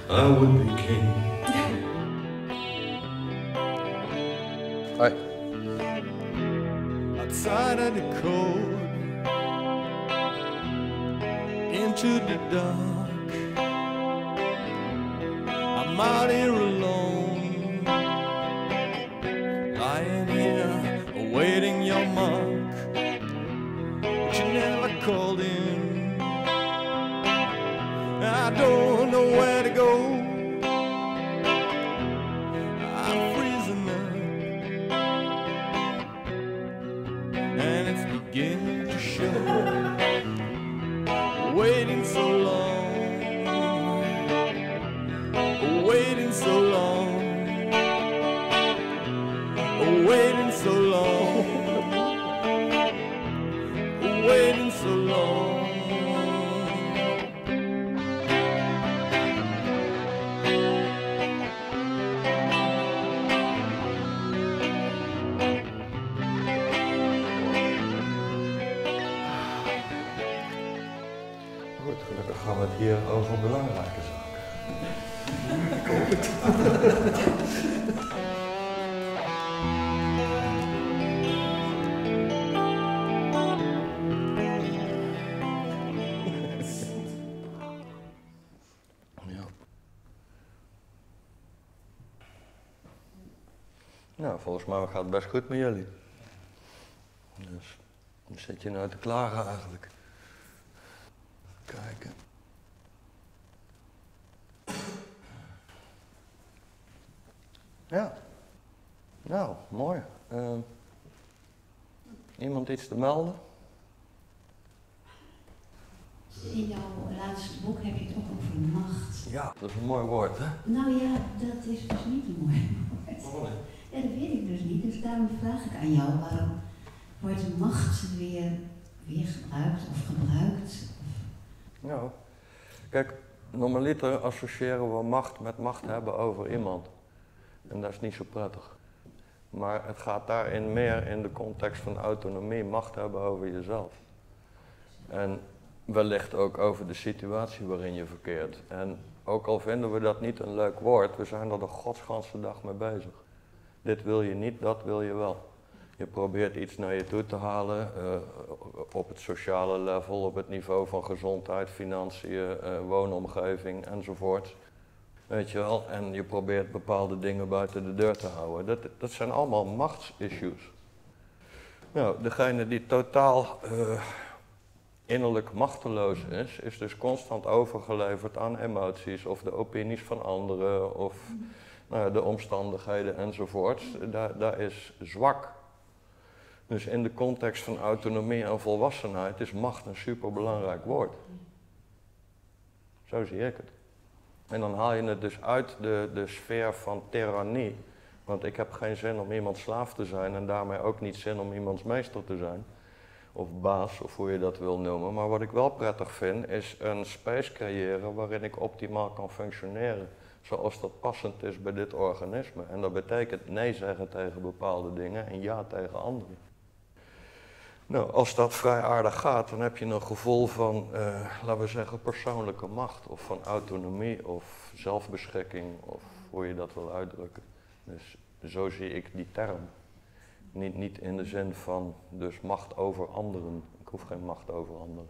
I would be king. Hoi. Outside of the cold, into the dark, I'm out here alone, lying here awaiting your mark, but you never called in. I don't know where to go, I'm freezing up, and it's beginning to show. Waiting so long, waiting so long, waiting so long, waiting so long. Goed, gelukkig gaan we het hier over belangrijke zaken. Ja. Nou, volgens mij gaat het best goed met jullie. Dus, dan zit je nou te klagen eigenlijk. Kijken. Ja. Nou, mooi. Iemand iets te melden? In jouw laatste boek heb je het ook over macht. Ja, dat is een mooi woord, hè? Nou ja, dat is dus niet een mooi woord. Waarom niet? Ja, dat weet ik dus niet. Dus daarom vraag ik aan jou, waarom wordt de macht weer gebruikt of gebruikt? Nou, kijk, normaliter associëren we macht met macht hebben over iemand. En dat is niet zo prettig. Maar het gaat daarin meer in de context van autonomie, macht hebben over jezelf. En wellicht ook over de situatie waarin je verkeert. En ook al vinden we dat niet een leuk woord, we zijn er de godsganse dag mee bezig. Dit wil je niet, dat wil je wel. Je probeert iets naar je toe te halen, op het sociale level, op het niveau van gezondheid, financiën, woonomgeving enzovoort. Weet je wel, en je probeert bepaalde dingen buiten de deur te houden. Dat zijn allemaal machtsissues. Nou, degene die totaal innerlijk machteloos is dus constant overgeleverd aan emoties of de opinies van anderen of nou, de omstandigheden enzovoort. Daar is zwak. Dus in de context van autonomie en volwassenheid is macht een superbelangrijk woord. Zo zie ik het. En dan haal je het dus uit de sfeer van tirannie. Want ik heb geen zin om iemand slaaf te zijn en daarmee ook niet zin om iemands meester te zijn. Of baas, of hoe je dat wil noemen. Maar wat ik wel prettig vind, is een space creëren waarin ik optimaal kan functioneren. Zoals dat passend is bij dit organisme. En dat betekent nee zeggen tegen bepaalde dingen en ja tegen andere. Nou, als dat vrij aardig gaat, dan heb je een gevoel van, laten we zeggen, persoonlijke macht. Of van autonomie, of zelfbeschikking, of hoe je dat wil uitdrukken. Dus zo zie ik die term. Niet in de zin van, dus macht over anderen. Ik hoef geen macht over anderen.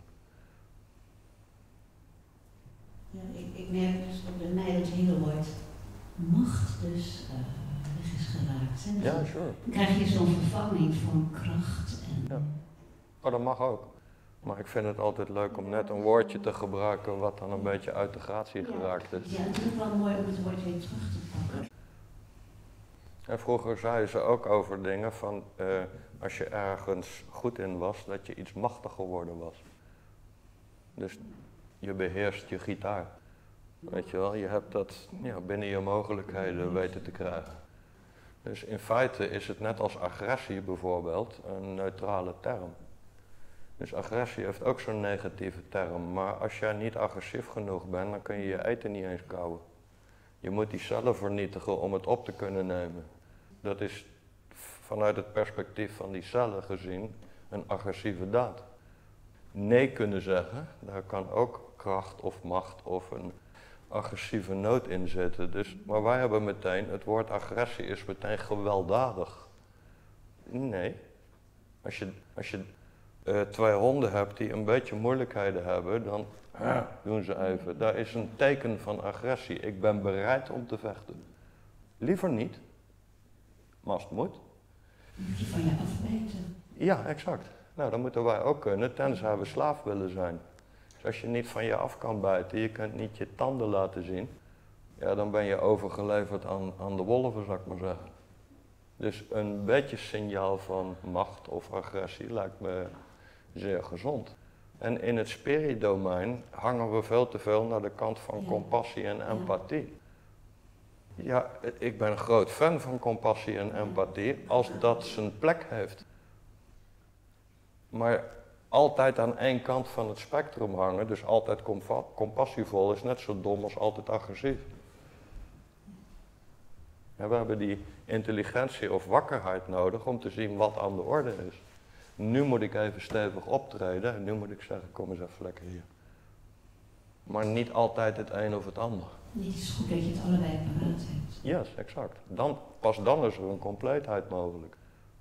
Ja, ik merk dus ook bij mij dat hele woord macht dus weg is geraakt. Hè? Dus Ja, sure. dan krijg je zo'n vervanging van kracht. En Ja. Oh, dat mag ook. Maar ik vind het altijd leuk om net een woordje te gebruiken wat dan een beetje uit de gratie geraakt is. Ja, het is ook wel mooi om het woord weer terug te pakken. En vroeger zeiden ze ook over dingen van, als je ergens goed in was, dat je iets machtig geworden was. Dus je beheerst je gitaar. Weet je wel, je hebt dat binnen je mogelijkheden weten te krijgen. Dus in feite is het net als agressie bijvoorbeeld een neutrale term. Dus agressie heeft ook zo'n negatieve term, maar als jij niet agressief genoeg bent, dan kun je je eten niet eens kauwen. Je moet die cellen vernietigen om het op te kunnen nemen. Dat is vanuit het perspectief van die cellen gezien een agressieve daad. Nee kunnen zeggen, daar kan ook kracht of macht of een agressieve noot in zitten. Dus, maar wij hebben meteen, het woord agressie is meteen gewelddadig. Nee. Als je 2 honden hebt die een beetje moeilijkheden hebben, dan doen ze even. Daar is een teken van agressie. Ik ben bereid om te vechten. Liever niet, maar als het moet. Moet je van je afbijten. Ja, exact. Nou, dat moeten wij ook kunnen, tenzij we slaaf willen zijn. Dus als je niet van je af kan bijten, je kunt niet je tanden laten zien, ja, dan ben je overgeleverd aan de wolven, zou ik maar zeggen. Dus een beetje signaal van macht of agressie lijkt me zeer gezond. En in het spiritdomein hangen we veel te veel naar de kant van compassie en empathie. Ja, ik ben een groot fan van compassie en empathie als dat zijn plek heeft. Maar altijd aan één kant van het spectrum hangen, dus altijd compassievol, is net zo dom als altijd agressief. En we hebben die intelligentie of wakkerheid nodig om te zien wat aan de orde is. Nu moet ik even stevig optreden en nu moet ik zeggen, kom eens even lekker hier. Maar niet altijd het een of het ander. Het is goed dat je het allebei paraat hebt. Yes, exact. Pas dan is er een compleetheid mogelijk.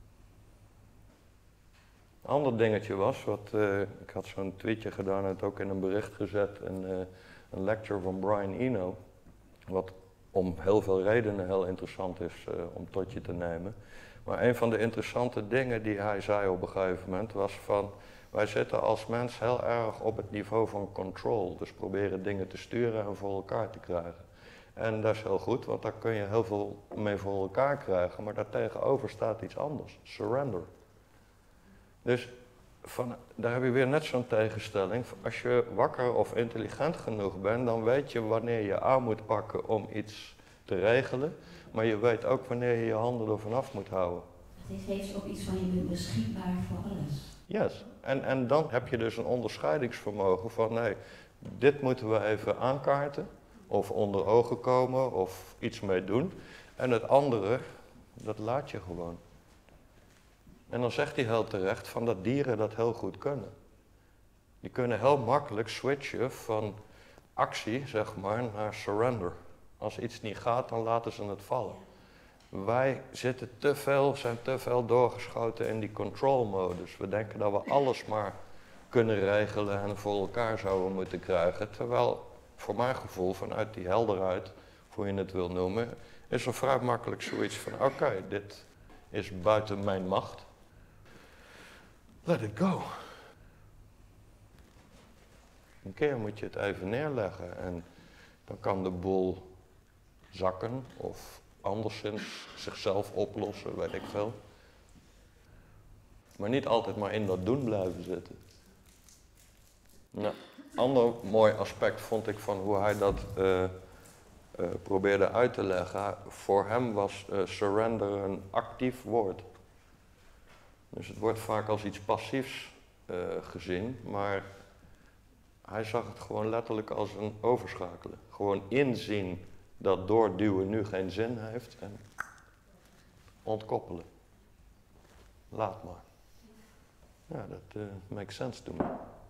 Een ander dingetje was, ik had zo'n tweetje gedaan en het ook in een bericht gezet, een lecture van Brian Eno, wat om heel veel redenen heel interessant is om tot je te nemen. Maar een van de interessante dingen die hij zei op een gegeven moment was van, wij zitten als mens heel erg op het niveau van control, dus proberen dingen te sturen en voor elkaar te krijgen. En dat is heel goed, want daar kun je heel veel mee voor elkaar krijgen, maar daartegenover staat iets anders, surrender. Dus daar heb je weer net zo'n tegenstelling. Als je wakker of intelligent genoeg bent, dan weet je wanneer je aan moet pakken om iets te regelen. Maar je weet ook wanneer je je handen er vanaf moet houden. Het heeft ook iets van je bent beschikbaar voor alles. Yes. En dan heb je dus een onderscheidingsvermogen van nee, dit moeten we even aankaarten. Of onder ogen komen of iets mee doen. En het andere, dat laat je gewoon. En dan zegt hij heel terecht van dat dieren dat heel goed kunnen. Die kunnen heel makkelijk switchen van actie, zeg maar, naar surrender. Als iets niet gaat, dan laten ze het vallen. Wij zijn te veel doorgeschoten in die control-modus. We denken dat we alles maar kunnen regelen en voor elkaar zouden moeten krijgen. Terwijl, voor mijn gevoel, vanuit die helderheid, hoe je het wil noemen, is er vrij makkelijk zoiets van, oké, dit is buiten mijn macht. Let it go. Een keer moet je het even neerleggen en dan kan de boel zakken of anderszins zichzelf oplossen, weet ik veel. Maar niet altijd maar in dat doen blijven zitten. Nou, ander mooi aspect vond ik van hoe hij dat probeerde uit te leggen. Voor hem was surrender een actief woord. Dus het wordt vaak als iets passiefs gezien, maar hij zag het gewoon letterlijk als een overschakelen. Gewoon inzien dat doorduwen nu geen zin heeft en ontkoppelen. Laat maar. Ja, dat makes sense to me.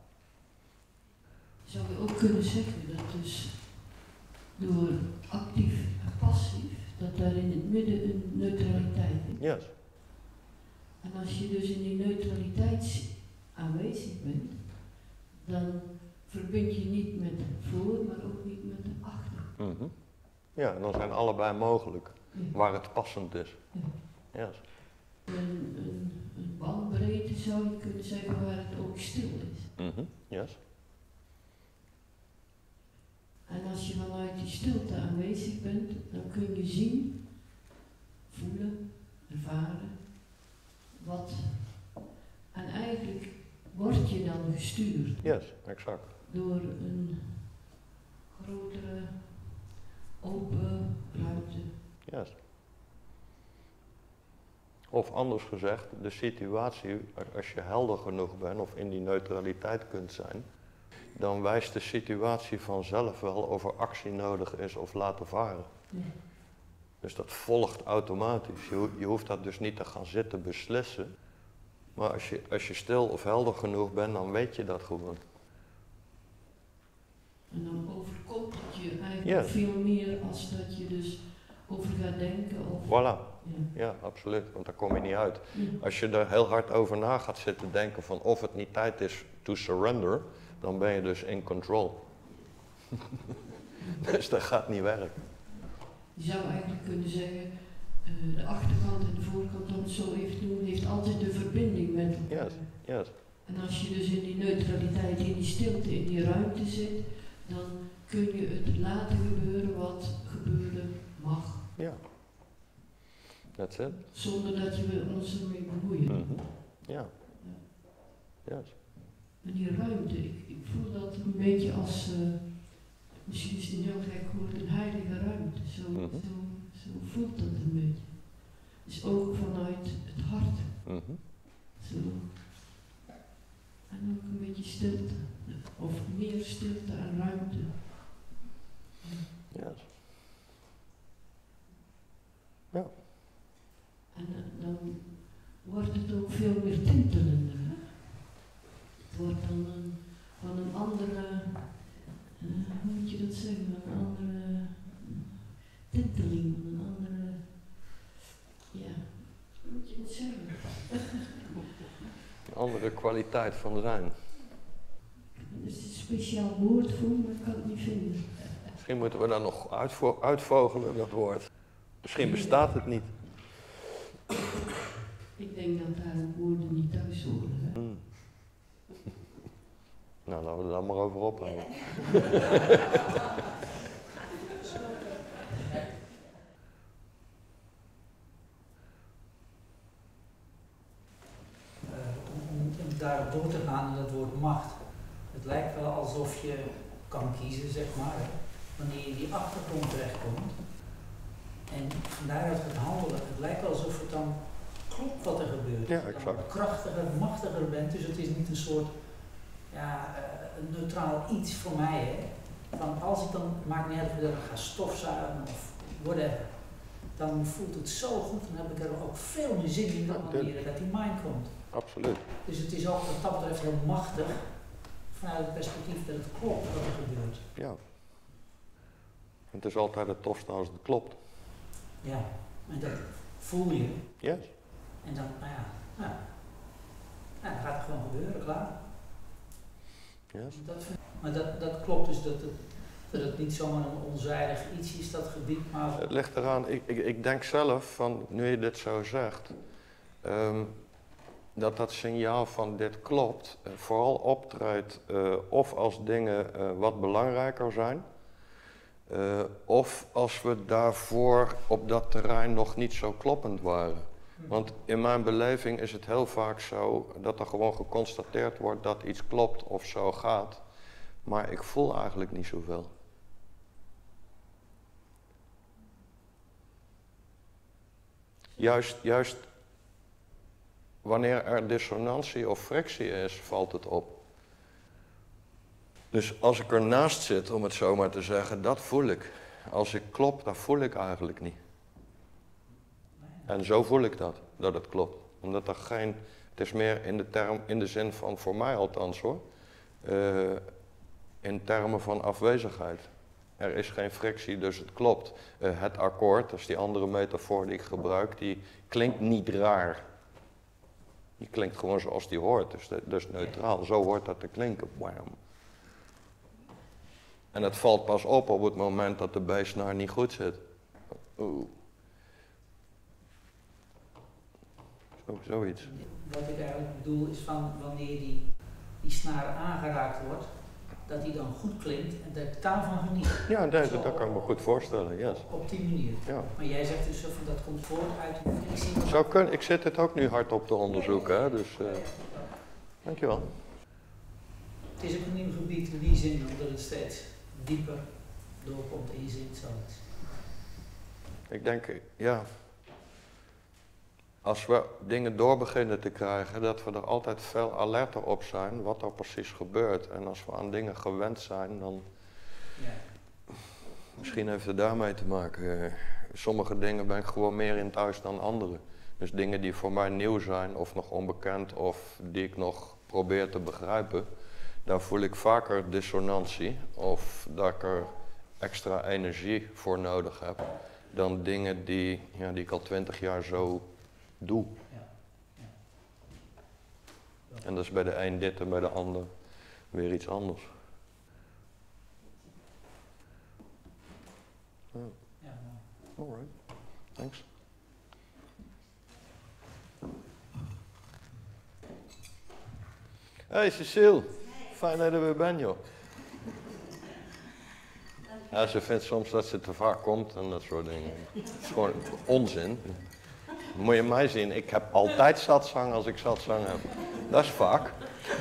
Zou je ook kunnen zeggen dat dus door actief en passief, dat daar in het midden een neutraliteit is? Yes. En als je dus in die neutraliteit aanwezig bent, dan verbind je niet met voor, maar ook niet met achter. Mm-hmm. Ja, en dan zijn allebei mogelijk, Ja. waar het passend is. Ja. Yes. Een bandbreedte zou je kunnen zeggen waar het ook stil is. Mm-hmm. Yes. En als je vanuit die stilte aanwezig bent, dan kun je zien, voelen, ervaren, wat. En eigenlijk word je dan gestuurd Yes, exact. door een grotere, open ruimte. Yes. Of anders gezegd, de situatie, als je helder genoeg bent of in die neutraliteit kunt zijn, dan wijst de situatie vanzelf wel of er actie nodig is of laten varen. Ja. Dus dat volgt automatisch. Je hoeft dat dus niet te gaan zitten beslissen. Maar als je stil of helder genoeg bent, dan weet je dat gewoon. En dan overkomt het je eigenlijk Yes. Veel meer als dat je dus over gaat denken. Of, Voilà. ja. Ja, absoluut, want daar kom je niet uit. Ja. Als je er heel hard over na gaat zitten denken van of het niet tijd is to surrender, dan ben je dus in control. Dus dat gaat niet werken. Je zou eigenlijk kunnen zeggen, de achterkant en de voorkant, om het zo even te noemen, heeft altijd de verbinding met elkaar. Yes. Yes. En als je dus in die neutraliteit, in die stilte, in die ruimte zit, dan kun je het laten gebeuren wat gebeuren mag. Ja. That's it. Zonder dat je ons ermee bemoeit. Mhm. Ja. Yes. En die ruimte, ik voel dat een beetje als, misschien is het een heel gek woord, een heilige ruimte. Zo voelt dat een beetje. Dus ook vanuit het hart. Mhm. Zo. En ook een beetje stilte. Of meer stilte en ruimte. Yes. Ja. En dan wordt het ook veel meer tintelender. Hè? Het wordt dan van een andere, hoe moet je dat zeggen, een andere tinteling, een andere, ja, hoe moet je het zeggen? Een andere kwaliteit van zijn. Er is een speciaal woord voor, maar ik kan het niet vinden. Misschien moeten we dat nog uitvogelen, dat woord. Misschien bestaat het niet. Ik denk dat daar woorden niet thuis horen. Hè? Mm. Nou, laten we er dan maar over ophouden. Om daarop door te gaan in het woord macht. Het lijkt wel alsof je kan kiezen, zeg maar, hè, wanneer je in die achtergrond terechtkomt. En van daaruit gaat handelen. Het lijkt wel alsof het dan klopt wat er gebeurt. Ja, Dat je exact. dan krachtiger, machtiger bent. Dus het is niet een soort een neutraal iets voor mij. Hè. Van als ik dan, maakt niet uit of ik dan ga stofzuigen of whatever. Dan voelt het zo goed. Dan heb ik er ook veel meer zin in dan wanneer dat die mind komt. Absoluut. Dus het is ook wat dat betreft heel machtig. Vanuit het perspectief dat het klopt wat er gebeurt. Ja. Het is altijd het tofste als het klopt. Ja, en dat voel je. Yes. En dan, dan gaat het gewoon gebeuren, klaar. Yes. Maar dat klopt dus dat het niet zomaar een onzijdig iets is, dat gebied, maar... Het ligt eraan, ik denk zelf van, nu je dit zo zegt, dat signaal van dit klopt, vooral optreedt of als dingen wat belangrijker zijn, of als we daarvoor op dat terrein nog niet zo kloppend waren. Want in mijn beleving is het heel vaak zo dat er gewoon geconstateerd wordt dat iets klopt of zo gaat, maar ik voel eigenlijk niet zoveel. Juist wanneer er dissonantie of frictie is, valt het op. Dus als ik ernaast zit, om het zo maar te zeggen, dat voel ik. Als ik klop, dat voel ik eigenlijk niet. En zo voel ik dat het klopt. Omdat er geen, het is meer in de zin van, voor mij althans hoor, in termen van afwezigheid. Er is geen frictie, dus het klopt. Het akkoord, dat is die andere metafoor die ik gebruik, die klinkt niet raar. Die klinkt gewoon zoals die hoort, dus neutraal. Zo hoort dat te klinken. Bam. En het valt pas op het moment dat de bassnaar niet goed zit. Oeh. Zoiets. Wat ik eigenlijk bedoel is van wanneer die snaar aangeraakt wordt, dat die dan goed klinkt en dat ik daarvan geniet. Ja, dat kan ik me goed voorstellen, yes. Op die manier. Ja. Maar jij zegt dus van dat komt voort uit de frictie. Ik zit het ook nu hardop te onderzoeken, hè, dus dankjewel. Het is ook een nieuw gebied in die zin, omdat het steeds dieper doorkomt en je ziet zoiets. Ik denk, ja, als we dingen door beginnen te krijgen, dat we er altijd veel alerter op zijn wat er precies gebeurt. En als we aan dingen gewend zijn, dan Ja. misschien heeft het daarmee te maken. Sommige dingen ben ik gewoon meer in thuis dan andere. Dus dingen die voor mij nieuw zijn of nog onbekend of die ik nog probeer te begrijpen, daar voel ik vaker dissonantie of dat ik er extra energie voor nodig heb dan dingen die ik al 20 jaar zo doe. Ja. Ja. En dat is bij de een dit en bij de ander weer iets anders. Oh. Ja, mooi. Alright, thanks. Hey Cecile, fijn dat je er weer bent joh. Ja, ze vindt soms dat ze te vaak komt en dat soort dingen. Het is gewoon onzin. Moet je mij zien, ik heb altijd zatzang als ik zatzang heb. Dat is vaak.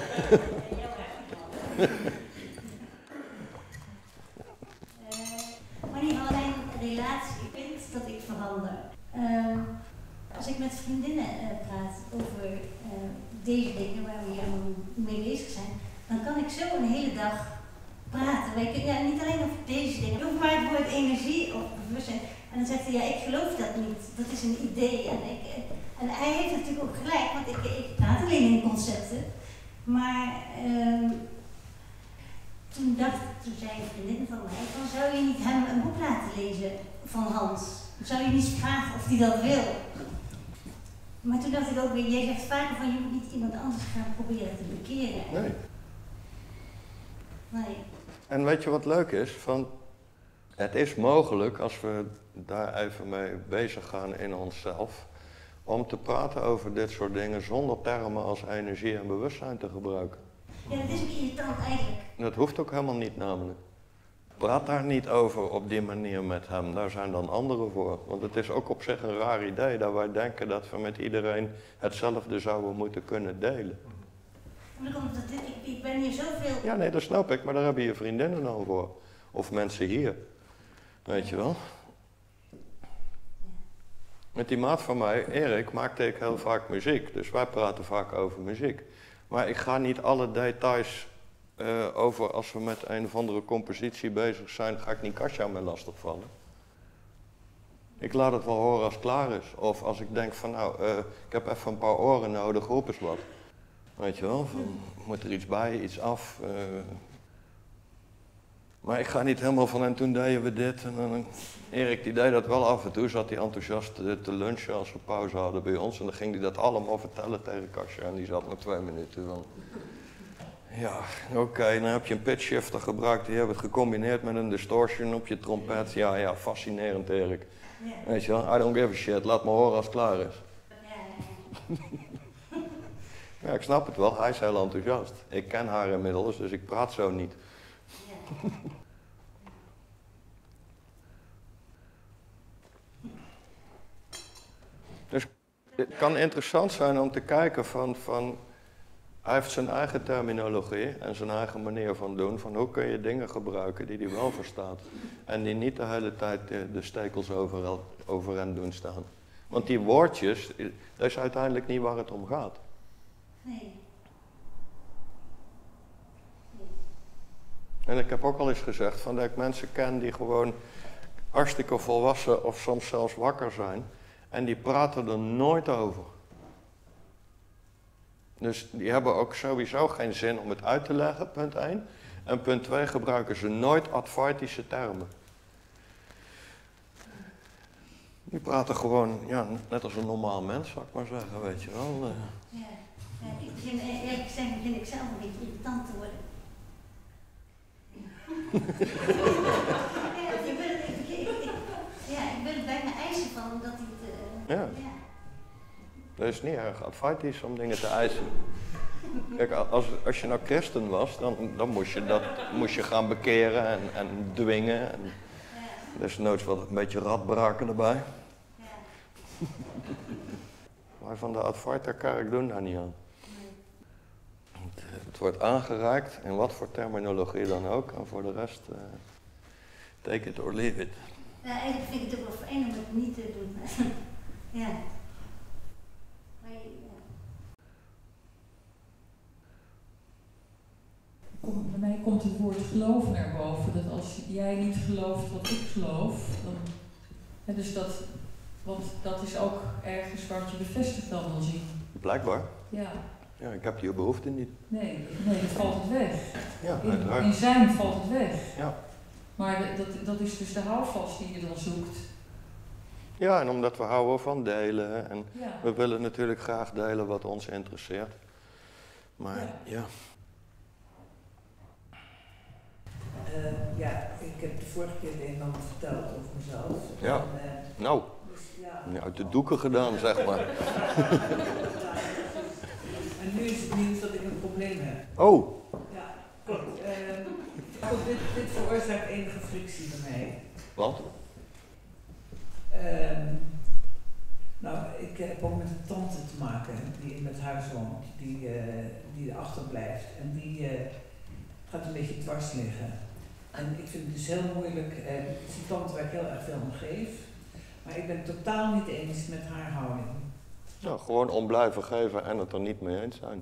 Wanneer al mijn relatie vindt dat ik verander. Als ik met vriendinnen praat over deze dingen waar we hier allemaal mee bezig zijn, dan kan ik zo een hele dag praten. Niet alleen over deze dingen, ook maar het woord energie of bewustzijn. En dan zegt hij, ja, ik geloof dat niet, dat is een idee. En hij heeft natuurlijk ook gelijk, want ik praat alleen in concepten. Maar toen zei een vriendin van mij, van zou je niet hem een boek laten lezen van Hans? Zou je niet vragen of hij dat wil? Maar toen dacht ik ook weer, jij zegt vaker van je moet niet iemand anders gaan proberen te bekeren. Nee. Nee. En weet je wat leuk is? Het is mogelijk, als we daar even mee bezig gaan in onszelf, om te praten over dit soort dingen zonder termen als energie en bewustzijn te gebruiken. Ja, dat is ook irritant eigenlijk. Dat hoeft ook helemaal niet namelijk. Praat daar niet over op die manier met hem, daar zijn dan anderen voor. Want het is ook op zich een raar idee dat wij denken dat we met iedereen hetzelfde zouden moeten kunnen delen. Maar dan komt het, ik ben hier zoveel... Ja, nee, dat snap ik, maar daar hebben je vriendinnen dan voor. Of mensen hier. Weet je wel? Met die maat van mij, Erik, maakte ik heel vaak muziek. Dus wij praten vaak over muziek. Maar ik ga niet alle details over als we met een of andere compositie bezig zijn, ga ik niet Katja mee lastigvallen. Ik laat het wel horen als het klaar is. Of als ik denk van nou, ik heb even een paar oren nodig, roep eens wat. Weet je wel, van, moet er iets bij, iets af. Maar ik ga niet helemaal van en toen deden we dit. En dan, Erik die deed dat wel af en toe, zat hij enthousiast te lunchen als we pauze hadden bij ons. En dan ging hij dat allemaal vertellen tegen Katja en die zat nog 2 minuten van... Ja, oké, dan heb je een pitch shifter gebruikt, die hebben het gecombineerd met een distortion op je trompet. Ja, fascinerend Erik. Ja. Weet je wel, I don't give a shit, laat me horen als het klaar is. Ja, ik snap het wel, hij is heel enthousiast. Ik ken haar inmiddels, dus ik praat zo niet. Ja. Dus het kan interessant zijn om te kijken van hij heeft zijn eigen terminologie en zijn eigen manier van doen. Van hoe kun je dingen gebruiken die hij wel verstaat. En die niet de hele tijd de stekels overeind doen staan. Want die woordjes, dat is uiteindelijk niet waar het om gaat. Nee. En ik heb ook al eens gezegd van dat ik mensen ken die gewoon hartstikke volwassen of soms zelfs wakker zijn. En die praten er nooit over. Dus die hebben ook sowieso geen zin om het uit te leggen, punt 1. En punt 2 gebruiken ze nooit advaitische termen. Die praten gewoon, ja, net als een normaal mens, zou ik maar zeggen, weet je wel. Ja. Ik begin, eerlijk gezegd begin ik zelf een beetje irritant te worden. Ik ben er bij mijn eisen van, omdat hij het... Ja. Dat is niet erg advaitisch om dingen te eisen. Kijk, als je nou christen was, dan moest je gaan bekeren en dwingen. En desnoods wat een beetje radbraken erbij. Ja. Maar van de Advaita-kerk doen daar niet aan. Het wordt aangereikt, in wat voor terminologie dan ook. En voor de rest, take it or leave it. Ja, eigenlijk vind ik het ook wel fijn om het niet te doen. Ja. Maar, Bij mij komt het woord geloven naar boven. Dat als jij niet gelooft wat ik geloof, dan... Ja, dus want dat is ook ergens wat je bevestigd dan wil zien. Blijkbaar. Ja. Ja, ik heb die behoefte niet. Nee, dat valt het weg. Ja, In uiteraard. zijn valt het weg. Ja. Maar dat is dus de houvast die je dan zoekt. Ja, en omdat we houden van delen en Ja. we willen natuurlijk graag delen wat ons interesseert. Maar ja. Ja, ik heb de vorige keer het een en ander verteld over mezelf. Ja. Nou, Dus, ja. uit de doeken gedaan, zeg maar. En nu is het nieuws dat ik een probleem heb. Oh, Ja, klopt. Goed, dit veroorzaakt enige frictie bij mij. wat? Nou, ik heb ook met een tante te maken die in het huis woont, die erachter blijft. En die gaat een beetje dwars liggen. En ik vind het dus heel moeilijk, het is een tante waar ik heel erg veel om geef. Maar ik ben het totaal niet eens met haar houding. Nou, gewoon om blijven geven en het er niet mee eens zijn.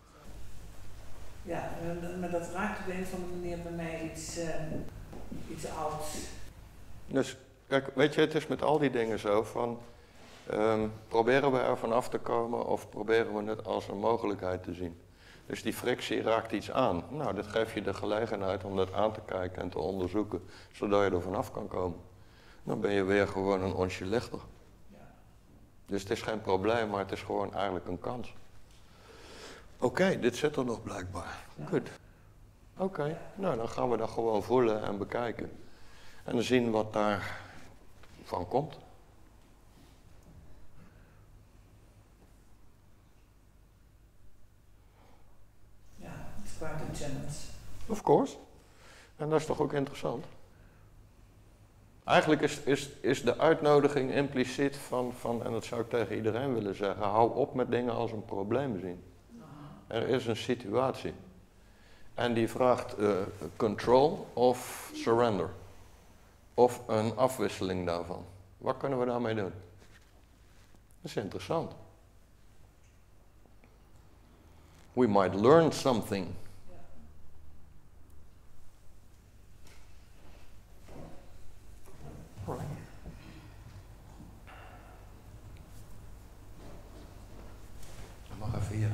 Ja, maar dat raakt op een of andere manier bij mij iets ouds. Dus, kijk, weet je, het is met al die dingen zo van, proberen we er vanaf te komen of proberen we het als een mogelijkheid te zien? Dus die frictie raakt iets aan. Nou, dat geeft je de gelegenheid om dat aan te kijken en te onderzoeken, zodat je er vanaf kan komen. Dan ben je weer gewoon een onsje lichter. Dus het is geen probleem, maar het is gewoon eigenlijk een kans. Oké, dit zit er nog blijkbaar. Goed. Oké, nou dan gaan we dat gewoon voelen en bekijken. En dan zien wat daar van komt. Ja, het is quite a challenge. Of course. En dat is toch ook interessant? Eigenlijk is de uitnodiging impliciet van, en dat zou ik tegen iedereen willen zeggen, hou op met dingen als een probleem zien. Er is een situatie. En die vraagt control of surrender. Of een afwisseling daarvan. Wat kunnen we daarmee doen? Dat is interessant. We might learn something. Mag even hier.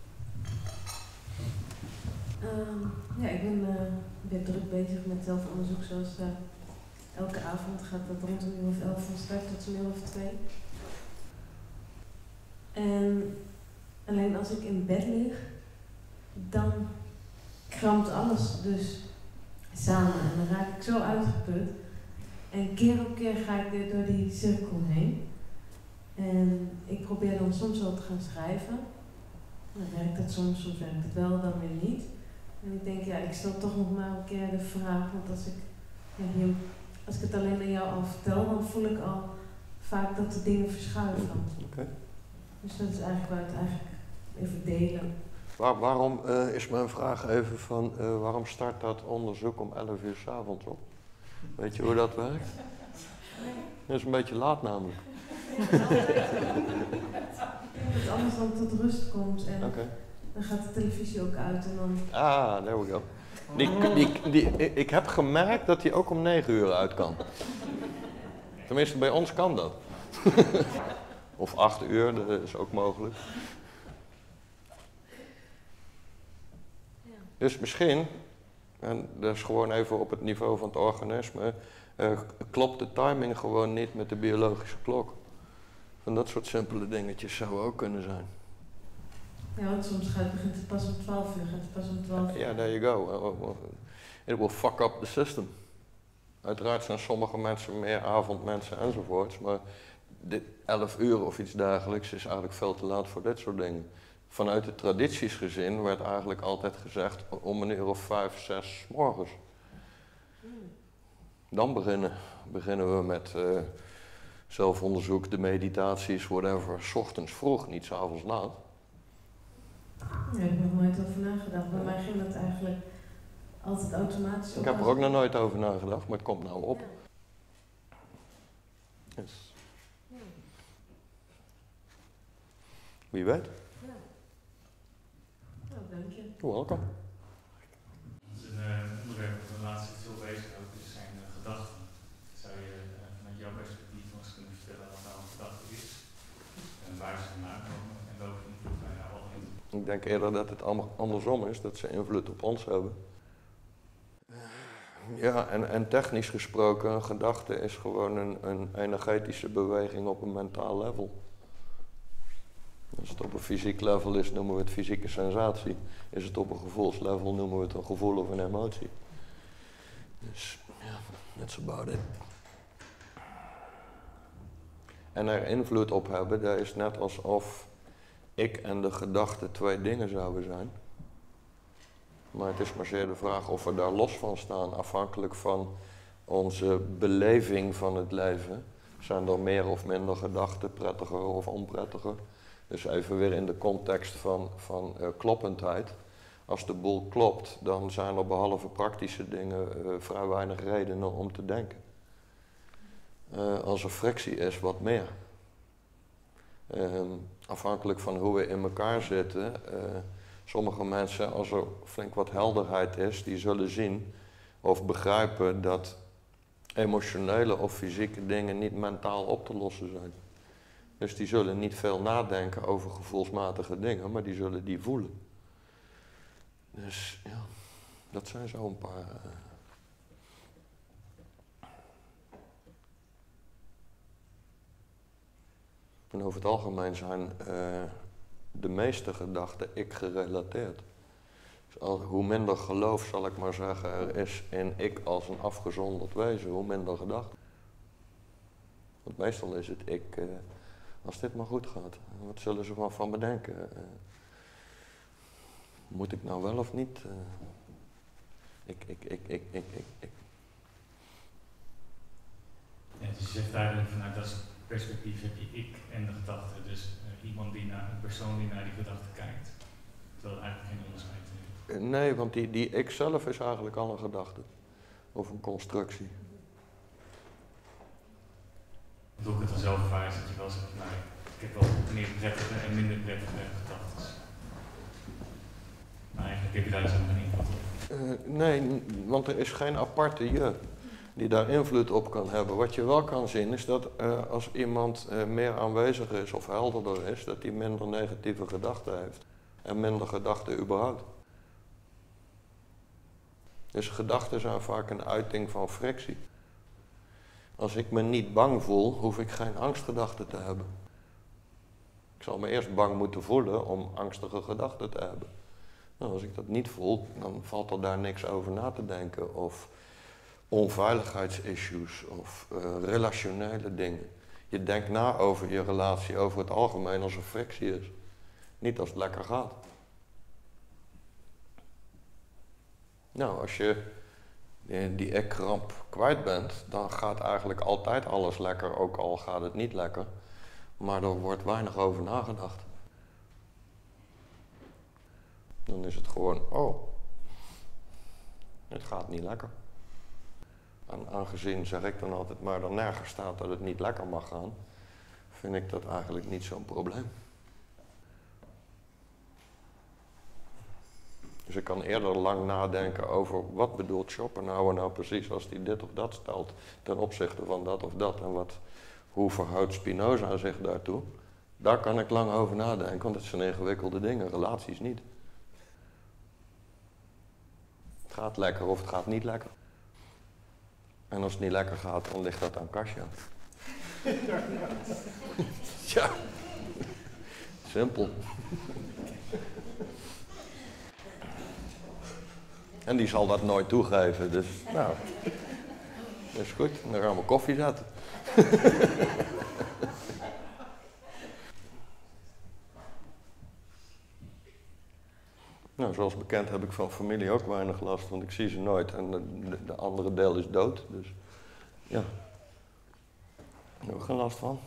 Ja, ik ben druk bezig met zelfonderzoek, zoals elke avond gaat dat rond een uur of 11 van start tot een uur of 2. En alleen als ik in bed lig, dan krampt alles dus samen en dan raak ik zo uitgeput. En keer op keer ga ik weer door die cirkel heen. En ik probeer dan soms wel te gaan schrijven. Dan werkt het soms werkt het wel, dan weer niet. En ik denk, ja, ik stel toch nog maar een keer de vraag, want als ik het alleen aan jou al vertel, dan voel ik al vaak dat de dingen verschuiven. Okay. Dus dat is eigenlijk waar het eigenlijk even delen. Waarom is mijn vraag even van, waarom start dat onderzoek om 11 uur 's avonds op? Weet je hoe dat werkt? Dat is een beetje laat namelijk. Dat het anders dan tot rust komt en Okay. dan gaat de televisie ook uit en dan... Ah, there we go. Ik heb gemerkt dat die ook om 9 uur uit kan. Tenminste, bij ons kan dat. Of 8 uur, dat is ook mogelijk. Dus misschien, en dat is gewoon even op het niveau van het organisme, klopt de timing gewoon niet met de biologische klok. Van dat soort simpele dingetjes zou ook kunnen zijn. Ja, want soms begint het pas om 12 uur, gaat het pas om 12 uur. Ja, there you go. It will fuck up the system. Uiteraard zijn sommige mensen meer avondmensen enzovoorts, maar dit 11 uur of iets dergelijks is eigenlijk veel te laat voor dit soort dingen. Vanuit de tradities gezien werd eigenlijk altijd gezegd om een uur of 5, 6 morgens. Dan beginnen we met zelfonderzoek, de meditaties, whatever, 's ochtends vroeg, niet 's avonds laat. Ja, ik heb er nog nooit over nagedacht. Bij mij ging dat eigenlijk altijd automatisch. Ik heb er ook nog nooit over nagedacht, maar het komt nou op. Ja. Yes. Wie weet. Ja. Nou, dank je. You're welcome. Dat is een onderwerp dat de laatste tijd veel bezig ook is, zijn gedachten. Zou je vanuit jouw perspectief nog eens kunnen vertellen wat nou een gedachte is? En waar ze vandaan komen en welke invloed wij daar al in? Ik denk eerder dat het andersom is, dat ze invloed op ons hebben. Ja, en technisch gesproken, een gedachte is gewoon een energetische beweging op een mentaal level. Als het op een fysiek level is, noemen we het fysieke sensatie. Is het op een gevoelslevel, noemen we het een gevoel of een emotie. Dus ja, that's about it. En er invloed op hebben, dat is net alsof ik en de gedachte twee dingen zouden zijn. Maar het is maar zeer de vraag of we daar los van staan, afhankelijk van onze beleving van het leven. Zijn er meer of minder gedachten, prettiger of onprettiger? Dus even weer in de context van kloppendheid. Als de boel klopt, dan zijn er behalve praktische dingen vrij weinig redenen om te denken. Als er frictie is, wat meer. Afhankelijk van hoe we in elkaar zitten. Sommige mensen, als er flink wat helderheid is, die zullen zien of begrijpen dat emotionele of fysieke dingen niet mentaal op te lossen zijn. Dus die zullen niet veel nadenken over gevoelsmatige dingen, maar die zullen die voelen. Dus ja, dat zijn zo een paar. En over het algemeen zijn de meeste gedachten ik-gerelateerd. Dus hoe minder geloof, zal ik maar zeggen, er is in ik als een afgezonderd wezen, hoe minder gedachten. Want meestal is het ik, als dit maar goed gaat, wat zullen ze van me denken? Moet ik nou wel of niet? Ik. Ja, dus je zegt eigenlijk vanuit dat perspectief heb je ik en de gedachte. Dus een persoon die naar die gedachte kijkt. Terwijl er eigenlijk geen onderscheid is. Nee, want die ik zelf is eigenlijk al een gedachte. Of een constructie. Doe ik het dan zelf ervaar, is dat je wel zegt, nou, ik heb wel meer prettige en minder prettige gedachten. Maar eigenlijk heb je daar dus helemaal geen invloed op. Nee, want er is geen aparte je die daar invloed op kan hebben. Wat je wel kan zien is dat als iemand meer aanwezig is of helderder is, dat hij minder negatieve gedachten heeft. En minder gedachten überhaupt. Dus gedachten zijn vaak een uiting van frictie. Als ik me niet bang voel, hoef ik geen angstgedachten te hebben. Ik zal me eerst bang moeten voelen om angstige gedachten te hebben. Nou, als ik dat niet voel, dan valt er daar niks over na te denken. Of onveiligheidsissues of relationele dingen. Je denkt na over je relatie over het algemeen als er frictie is. Niet als het lekker gaat. Nou, als je die ik-kramp kwijt bent, dan gaat eigenlijk altijd alles lekker, ook al gaat het niet lekker. Maar er wordt weinig over nagedacht. Dan is het gewoon, oh, het gaat niet lekker. En aangezien, zeg ik dan altijd, maar er nergens staat dat het niet lekker mag gaan, vind ik dat eigenlijk niet zo'n probleem. Dus ik kan eerder lang nadenken over wat bedoelt Schopenhauer nou precies als hij dit of dat stelt ten opzichte van dat of dat en hoe verhoudt Spinoza zich daartoe. Daar kan ik lang over nadenken, want het zijn ingewikkelde dingen, relaties niet. Het gaat lekker of het gaat niet lekker. En als het niet lekker gaat, dan ligt dat aan Kasia. Ja, simpel. En die zal dat nooit toegeven, dus nou, dat is goed. Dan gaan we koffie zetten. Nou, zoals bekend heb ik van familie ook weinig last, want ik zie ze nooit en de andere deel is dood, dus ja. Daar heb ik ook geen last van.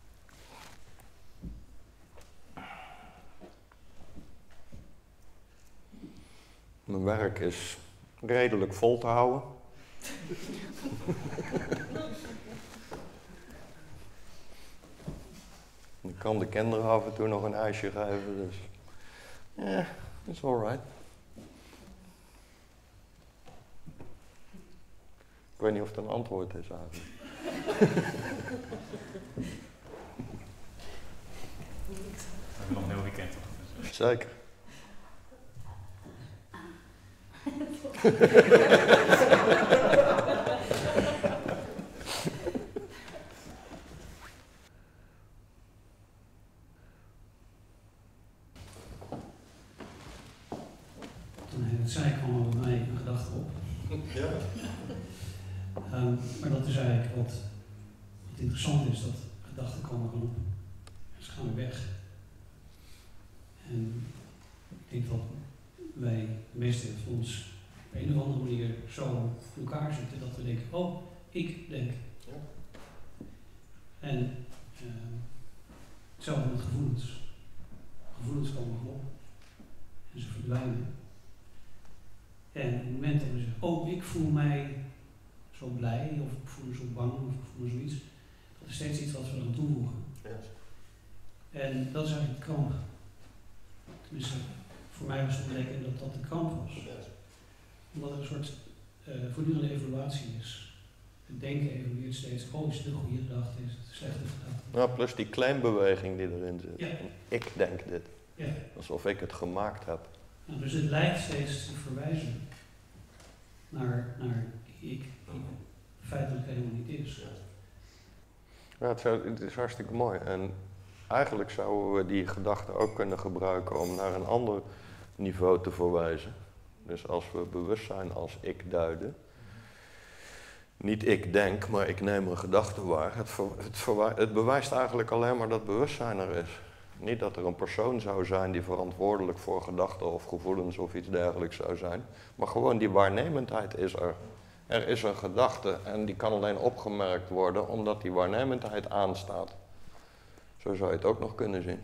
Mijn werk is redelijk vol te houden. Ik kan de kinderen af en toe nog een ijsje geven, dus ja, it's alright. Ik weet niet of het een antwoord is eigenlijk. We hebben nog een heel weekend toch? Zeker. het zei kwam er bij mij een gedachte op. Ja. Maar dat is eigenlijk wat interessant is, dat gedachten komen gewoon op. En ze gaan weer weg. En ik denk dat wij, de meeste van ons, op een of andere manier zo in elkaar zitten dat we denken, oh, ik denk. Ja. En hetzelfde met gevoelens. Gevoelens komen op en ze verdwijnen. En op het moment dat we zeggen, oh, ik voel mij zo blij, of ik voel me zo bang, of ik voel me zoiets, dat is steeds iets wat we eraan toevoegen. Yes. En dat is eigenlijk de kramp. Tenminste, voor mij was het ontdekken dat dat de kramp was. Yes. Omdat er een soort voortdurende evaluatie is. Het denken evalueert steeds, oh, is het een goede gedachte, is het een slechte gedachte. Nou, plus die claimbeweging die erin zit. Ja. Ik denk dit. Ja. Alsof ik het gemaakt heb. Nou, dus het lijkt steeds te verwijzen naar ik, die feitelijk helemaal niet is. Ja, het is hartstikke mooi. En eigenlijk zouden we die gedachten ook kunnen gebruiken om naar een ander niveau te verwijzen. Dus als we bewustzijn als ik duiden, niet ik denk, maar ik neem een gedachte waar. Het bewijst eigenlijk alleen maar dat bewustzijn er is. Niet dat er een persoon zou zijn die verantwoordelijk voor gedachten of gevoelens of iets dergelijks zou zijn. Maar gewoon die waarnemendheid is er. Er is een gedachte en die kan alleen opgemerkt worden omdat die waarnemendheid aanstaat. Zo zou je het ook nog kunnen zien.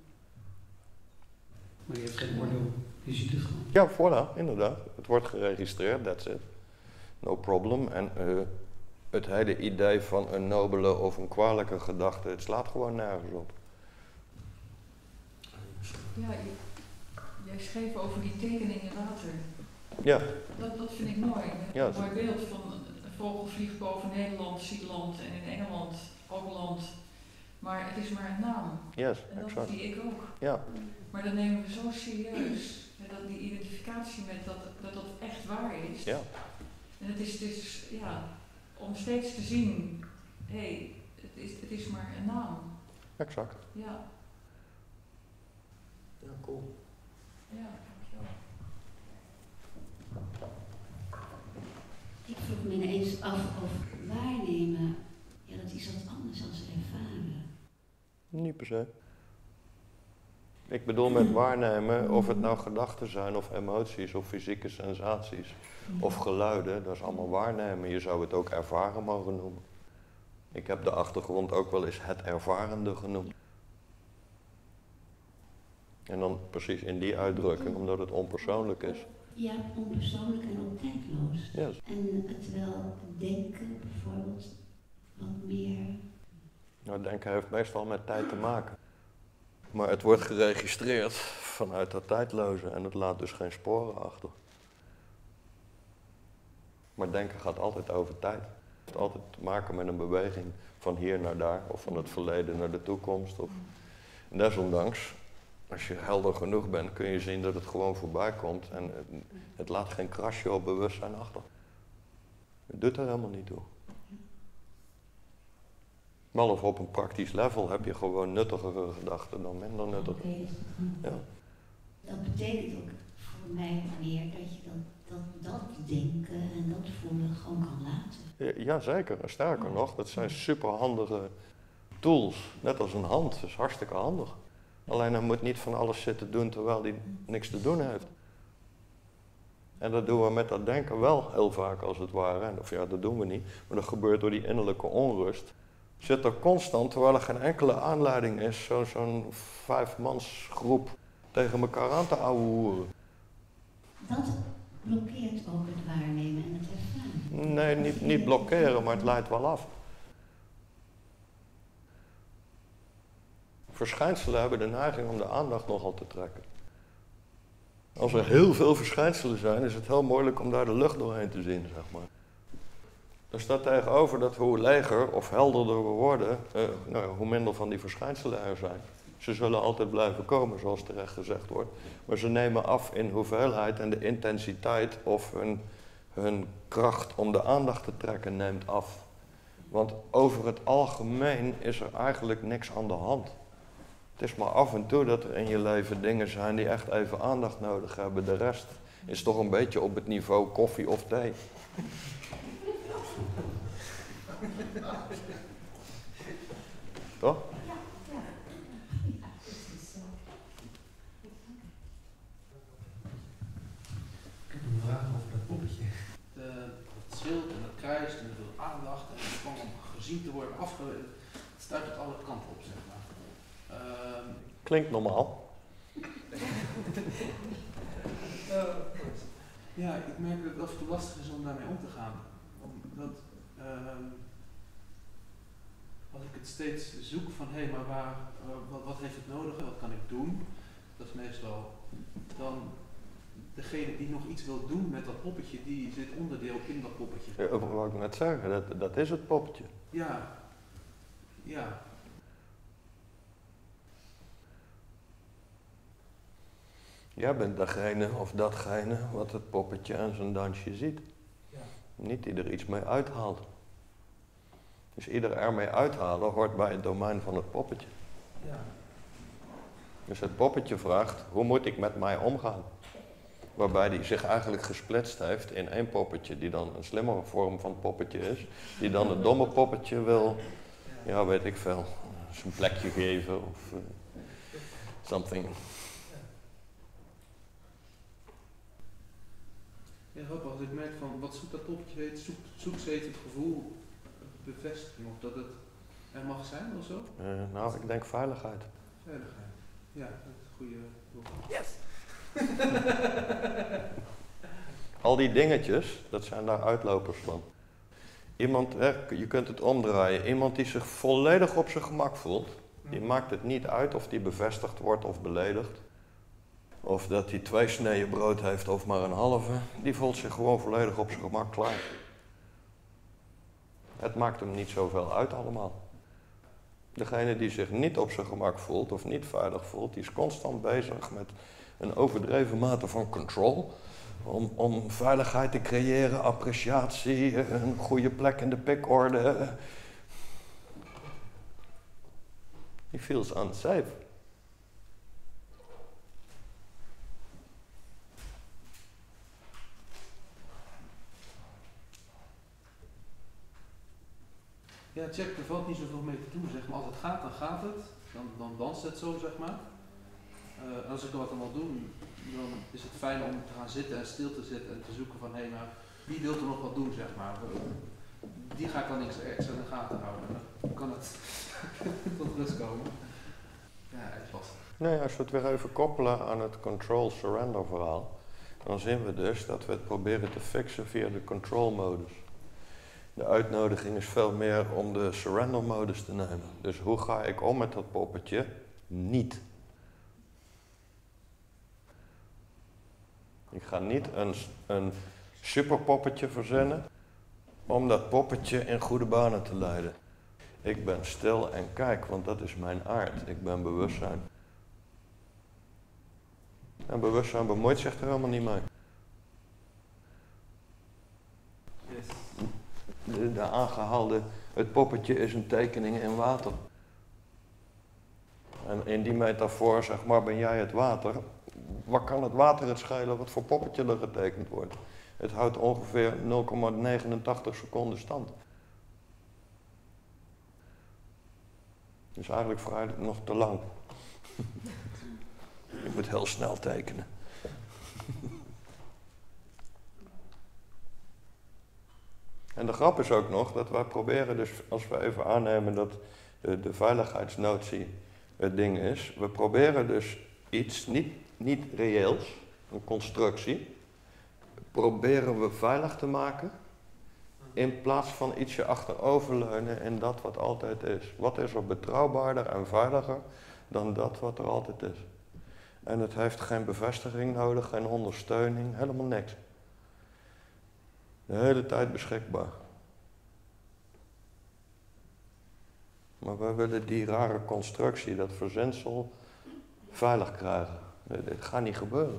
Maar je hebt geen oordeel, je ziet het gewoon. Ja, voilà, inderdaad. Het wordt geregistreerd, that's it. No problem. En het hele idee van een nobele of een kwalijke gedachte, het slaat gewoon nergens op. Ja, jij schreef over die tekening in water. Ja. Dat vind ik mooi. Ja, Een mooi beeld van een vogel vliegt boven Nederland, Zietland en in Engeland, Hoogland. Maar het is maar een naam. Yes, en dat exact. zie ik ook. Ja. Maar dat nemen we zo serieus. Dat die identificatie met dat echt waar is. Ja. En het is ja, om steeds te zien, hé, het is maar een naam. Exact. Ja. Ja, cool. Ja, dankjewel. Ik vroeg me ineens af of waarnemen, ja, dat is wat anders dan ervaren. Niet per se. Ik bedoel met waarnemen, of het nou gedachten zijn of emoties of fysieke sensaties of geluiden, dat is allemaal waarnemen. Je zou het ook ervaren mogen noemen. Ik heb de achtergrond ook wel eens het ervarende genoemd. En dan precies in die uitdrukking, omdat het onpersoonlijk is. Ja, onpersoonlijk en ontijdloos. Yes. En terwijl denken bijvoorbeeld wat meer... Nou, denken heeft meestal met tijd te maken. Maar het wordt geregistreerd vanuit dat tijdloze en het laat dus geen sporen achter. Maar denken gaat altijd over tijd. Het heeft altijd te maken met een beweging van hier naar daar of van het verleden naar de toekomst. En desondanks, als je helder genoeg bent, kun je zien dat het gewoon voorbij komt en het laat geen krasje op bewustzijn achter. Het doet er helemaal niet toe. Maar of op een praktisch level heb je gewoon nuttigere gedachten dan minder nuttige. Okay, ja. Dat betekent ook voor mij meer dat je dat denken en dat voelen gewoon kan laten. Ja, zeker. En sterker nog, dat zijn superhandige tools. Net als een hand, dat is hartstikke handig. Alleen hij moet niet van alles zitten doen terwijl hij niks te doen heeft. En dat doen we met dat denken wel heel vaak als het ware. Of ja, dat doen we niet. Maar dat gebeurt door die innerlijke onrust. Zit er constant, terwijl er geen enkele aanleiding is, zo'n 5-mansgroep tegen elkaar aan te ouwehoeren. Dat blokkeert ook het waarnemen en het ervaren. Nee, niet blokkeren, maar het leidt wel af. Verschijnselen hebben de neiging om de aandacht nogal te trekken. Als er heel veel verschijnselen zijn, is het heel moeilijk om daar de lucht doorheen te zien, zeg maar. Er staat tegenover dat hoe leger of helderder we worden, hoe minder van die verschijnselen er zijn. Ze zullen altijd blijven komen, zoals terecht gezegd wordt. Maar ze nemen af in hoeveelheid en de intensiteit of hun kracht om de aandacht te trekken neemt af. Want over het algemeen is er eigenlijk niks aan de hand. Het is maar af en toe dat er in je leven dingen zijn die echt even aandacht nodig hebben. De rest is toch een beetje op het niveau koffie of thee. Toch? Ik heb een vraag over dat poppetje. Het trilt en het krijst en het wil aandacht en het kan om gezien te worden afgewezen. Het stuit het alle kanten op, zeg maar. Klinkt normaal. Ja, ik merk dat het af en toe lastig is om daarmee om te gaan. Omdat als ik het steeds zoek van hé, maar wat heeft het nodig en wat kan ik doen? Dat is meestal dan degene die nog iets wil doen met dat poppetje, die zit onderdeel in dat poppetje. Ja, dat wou ik net zeggen, dat is het poppetje. Ja, ja. Jij bent degene of datgene wat het poppetje en zijn dansje ziet. Ja. Niet die er iets mee uithaalt. Dus ieder ermee uithalen hoort bij het domein van het poppetje. Ja. Dus het poppetje vraagt, hoe moet ik met mij omgaan? Waarbij die zich eigenlijk gesplitst heeft in één poppetje, die dan een slimmere vorm van poppetje is. Die dan het domme poppetje wil, ja weet ik veel, zijn plekje geven of something. Ja, grappig, als ik merk van wat zoekt dat poppetje weet, zoekt steeds het gevoel, bevestiging of dat het er mag zijn of zo? Nou, ik denk veiligheid. Veiligheid, ja, dat is een goede woord. Yes! Al die dingetjes, dat zijn daar uitlopers van. Iemand, je kunt het omdraaien, iemand die zich volledig op zijn gemak voelt, die maakt het niet uit of die bevestigd wordt of beledigd. Of dat hij 2 sneeën brood heeft of maar een halve, die voelt zich gewoon volledig op zijn gemak klaar. Het maakt hem niet zoveel uit allemaal. Degene die zich niet op zijn gemak voelt of niet veilig voelt, die is constant bezig met een overdreven mate van control. Om veiligheid te creëren, appreciatie, een goede plek in de pikorde. He feels unsafe. Ja, check, er valt niet zoveel mee te doen, zeg maar. Als het gaat, dan gaat het. Dan danst het zo, zeg maar. Als ik wat dan wil doen, dan is het fijn om te gaan zitten en stil te zitten en te zoeken van, hé, maar wie wil er nog wat doen, zeg maar. Die ga ik dan niks extra in de gaten houden. Dan kan het tot rust komen. Ja, het is lastig. Nee, als we het weer even koppelen aan het control-surrender verhaal, dan zien we dus dat we het proberen te fixen via de control-modus. De uitnodiging is veel meer om de surrender-modus te nemen. Dus hoe ga ik om met dat poppetje? Niet. Ik ga niet een superpoppetje verzinnen om dat poppetje in goede banen te leiden. Ik ben stil en kijk, want dat is mijn aard. Ik ben bewustzijn. En bewustzijn bemoeit zich er helemaal niet mee. Yes. De aangehaalde, het poppetje is een tekening in water. En in die metafoor, zeg maar, ben jij het water. Wat kan het water het schelen wat voor poppetje er getekend wordt? Het houdt ongeveer 0,89 seconden stand. Dus eigenlijk vrij nog te lang. Je moet heel snel tekenen. En de grap is ook nog dat wij proberen dus, als we even aannemen dat de veiligheidsnotie het ding is, we proberen dus iets niet reëels, een constructie, proberen we veilig te maken in plaats van ietsje achteroverleunen in dat wat altijd is. Wat is er betrouwbaarder en veiliger dan dat wat er altijd is? En het heeft geen bevestiging nodig, geen ondersteuning, helemaal niks. De hele tijd beschikbaar. Maar wij willen die rare constructie, dat verzinsel, veilig krijgen. Dit gaat niet gebeuren.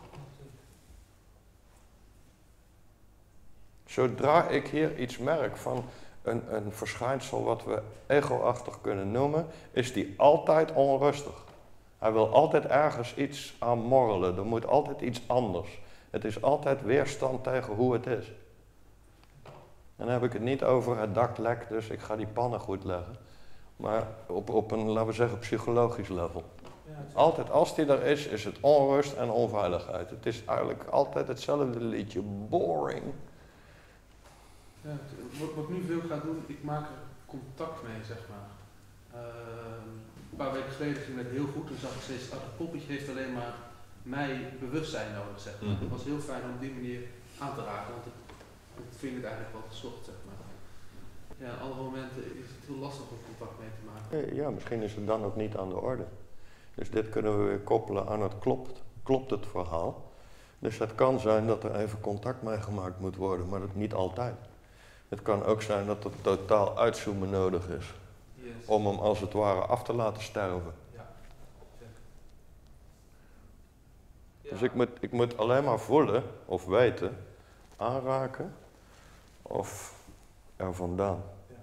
Zodra ik hier iets merk van een verschijnsel wat we ego-achtig kunnen noemen, is die altijd onrustig. Hij wil altijd ergens iets aan morrelen, er moet altijd iets anders. Het is altijd weerstand tegen hoe het is. En dan heb ik het niet over het dak lekt, dus ik ga die pannen goed leggen. Maar op een, laten we zeggen, psychologisch level. Altijd als die er is het onrust en onveiligheid. Het is eigenlijk altijd hetzelfde liedje. Boring. Ja, wat ik nu veel ga doen, ik maak er contact mee, zeg maar. Een paar weken geleden ging het heel goed. Toen zag ik steeds, dat poppetje heeft alleen maar mij bewustzijn nodig, zeg maar. Het was heel fijn om op die manier aan te raken, want ik vind het eigenlijk wel gezocht, zeg maar. Ja, op andere momenten is het heel lastig om contact mee te maken. Ja, misschien is het dan ook niet aan de orde. Dus dit kunnen we weer koppelen aan het klopt het verhaal. Dus het kan zijn dat er even contact mee gemaakt moet worden, maar dat niet altijd. Het kan ook zijn dat er totaal uitzoomen nodig is. Yes. Om hem als het ware af te laten sterven. Ja. Ja. Dus ik moet alleen maar voelen of weten, aanraken of er vandaan. Ja.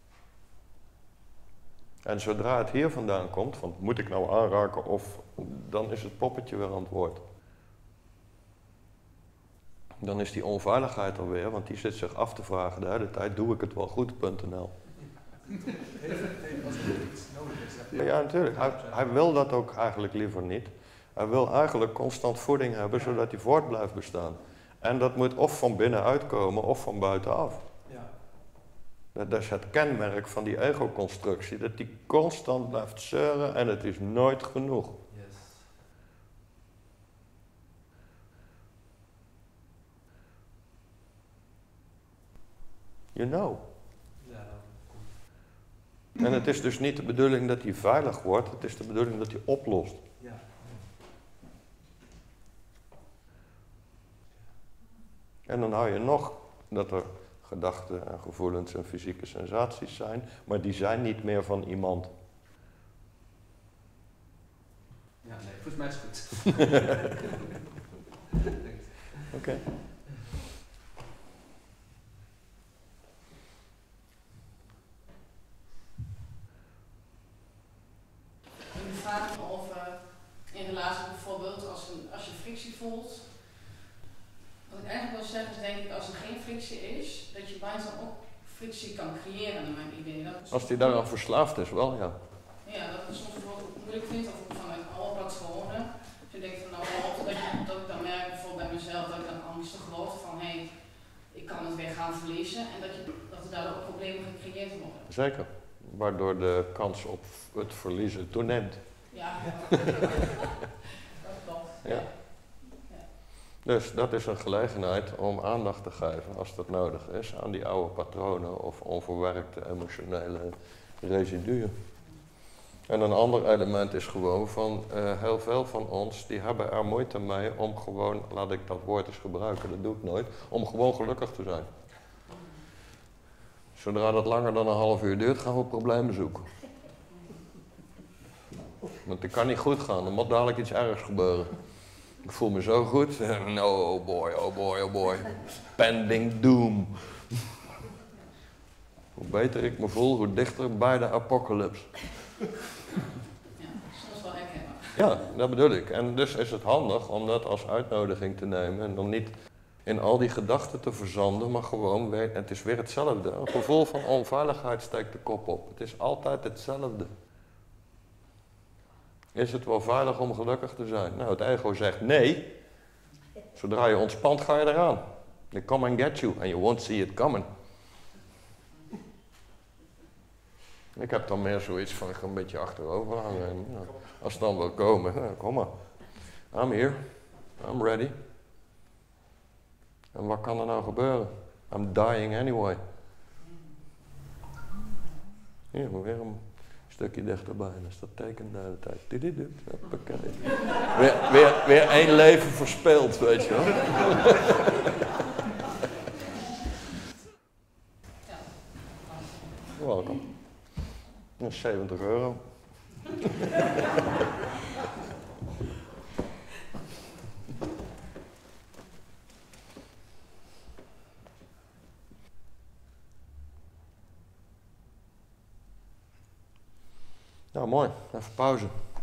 En zodra het hier vandaan komt, van moet ik nou aanraken of dan is het poppetje weer aan het woord. Dan is die onveiligheid er weer, want die zit zich af te vragen de hele tijd, doe ik het wel goed.nl. Ja, natuurlijk. Hij wil dat ook eigenlijk liever niet. Hij wil eigenlijk constant voeding hebben, zodat hij voort blijft bestaan. En dat moet of van binnenuit komen, of van buitenaf. Dat is het kenmerk van die ego-constructie, dat die constant blijft zeuren en het is nooit genoeg. You know. En het is dus niet de bedoeling dat hij veilig wordt, het is de bedoeling dat hij oplost. Ja. En dan hou je nog dat er gedachten en gevoelens en fysieke sensaties zijn, maar die zijn niet meer van iemand. Ja, nee, volgens mij is het goed. Oké. Ik vraag me of in relatie bijvoorbeeld als je frictie voelt. Wat ik eigenlijk wil zeggen is denk ik als er geen frictie is, dat je mind dan ook frictie kan creëren naar mijn idee. Als die daaraan verslaafd is, wel ja. Ja, dat ik soms bijvoorbeeld moeilijk vind of vanuit alle patronen. Dus ik denk van nou dat ik dan merk bijvoorbeeld bij mezelf dat ik dan angstig word van hé, ik kan het weer gaan verliezen en dat er daardoor ook problemen gecreëerd worden. Zeker. Waardoor de kans op het verliezen toeneemt. Ja, dat klopt. Ja. Dus dat is een gelegenheid om aandacht te geven, als dat nodig is, aan die oude patronen of onverwerkte emotionele residuen. En een ander element is gewoon van heel veel van ons, die hebben er moeite mee om gewoon, laat ik dat woord eens gebruiken, dat doe ik nooit, om gewoon gelukkig te zijn. Zodra dat langer dan een half uur duurt, gaan we problemen zoeken. Want het kan niet goed gaan, er moet dadelijk iets ergs gebeuren. Ik voel me zo goed. No, oh boy, oh boy, oh boy. Pending doom. Hoe beter ik me voel, hoe dichter bij de apocalypse. Ja, soms wel herkenbaar. Ja, dat bedoel ik. En dus is het handig om dat als uitnodiging te nemen. En dan niet in al die gedachten te verzanden, maar gewoon, het is weer hetzelfde. Een gevoel van onveiligheid steekt de kop op. Het is altijd hetzelfde. Is het wel veilig om gelukkig te zijn? Nou, het ego zegt nee. Zodra je ontspant, ga je eraan. They come and get you and you won't see it coming. Ik heb dan meer zoiets van, ik ga een beetje achterover hangen. En, nou, als het dan wil komen, nou, kom maar. I'm here. I'm ready. En wat kan er nou gebeuren? I'm dying anyway. Hier, maar weer een stukje dichterbij. Dat is dat teken de hele tijd. Weer één leven verspeeld, weet je wel. Welkom. Dat is €70. Nou, mooi. Even pauze.